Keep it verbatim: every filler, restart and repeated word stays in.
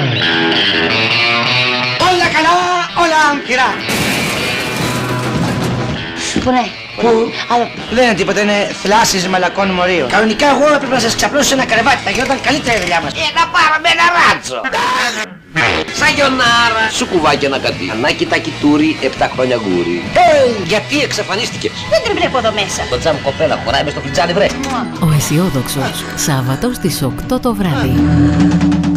Όλα καλά, όλα άμφυρα. Πού ναι, Πού? άλλο. Δεν είναι τίποτα, είναι θλάσσης μαλακών μορίων. Κανονικά εγώ έπρεπε να σας ξαπλώσω σε ένα κρεβάτι, θα γινόταν καλύτερη η δουλειά μας. Ε, να πάρουμε ένα ράτσο. Σαγιονάρα. Σου κουβάκι ένα κατή. Ανάκι τα κιτούρι, επτά χρόνια γκούρι. Hey! Γιατί εξαφανίστηκες? Δεν την βλέπω εδώ μέσα. Το τζάμ κοπέλα χωράει μες στο φλιτζάνι βρε. Ο αισιόδοξος, Σάββατο στις οκτώ το βράδυ.